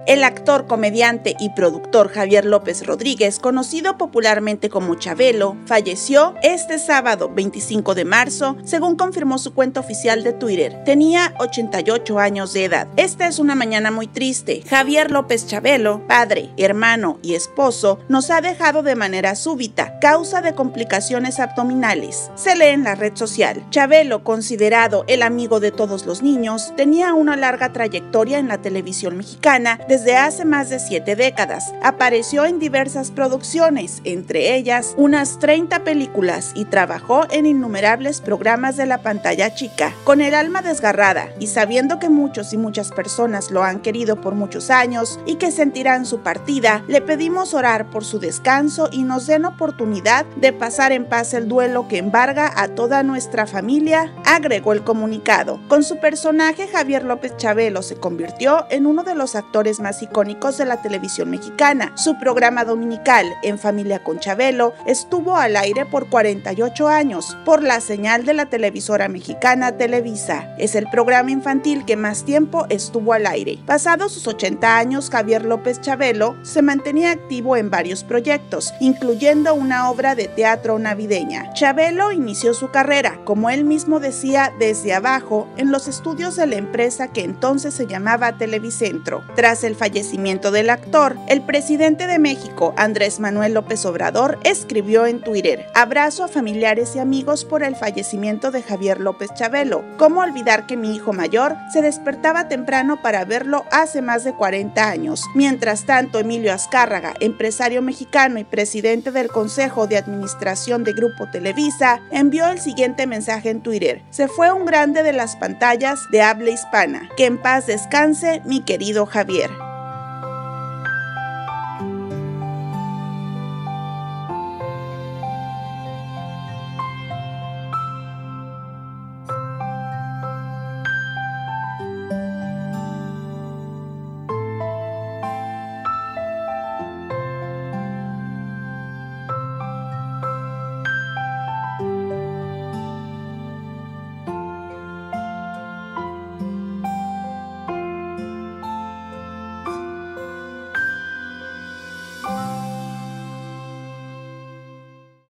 El actor, comediante y productor Javier López Rodríguez, conocido popularmente como Chabelo, falleció este sábado 25 de marzo, según confirmó su cuenta oficial de Twitter. Tenía 88 años de edad. Esta es una mañana muy triste. Javier López Chabelo, padre, hermano y esposo, nos ha dejado de manera súbita, causa de complicaciones abdominales. Se lee en la red social. Chabelo, considerado el amigo de todos los niños, tenía una larga trayectoria en la televisión mexicana desde hace más de 7 décadas. Apareció en diversas producciones, entre ellas unas 30 películas, y trabajó en innumerables programas de la pantalla chica. Con el alma desgarrada y sabiendo que muchos y muchas personas lo han querido por muchos años y que sentirán su partida, le pedimos orar por su descanso y nos den oportunidad de pasar en paz el duelo que embarga a toda nuestra familia, agregó el comunicado. Con su personaje, Javier López Chabelo se convirtió en uno de los actores más icónicos de la televisión mexicana. Su programa dominical, En Familia con Chabelo, estuvo al aire por 48 años por la señal de la televisora mexicana Televisa. Es el programa infantil que más tiempo estuvo al aire. Pasados sus 80 años, Javier López Chabelo se mantenía activo en varios proyectos, incluyendo una obra de teatro navideña. Chabelo inició su carrera, como él mismo decía, desde abajo, en los estudios de la empresa que entonces se llamaba Televicentro. Tras el fallecimiento del actor, el presidente de México, Andrés Manuel López Obrador, escribió en Twitter: abrazo a familiares y amigos por el fallecimiento de Javier López Chabelo. ¿Cómo olvidar que mi hijo mayor se despertaba temprano para verlo hace más de 40 años? Mientras tanto, Emilio Azcárraga, empresario mexicano y presidente del Consejo de Administración de Grupo Televisa, envió el siguiente mensaje en Twitter: se fue un grande de las pantallas de habla hispana. Que en paz descanse mi querido Javier.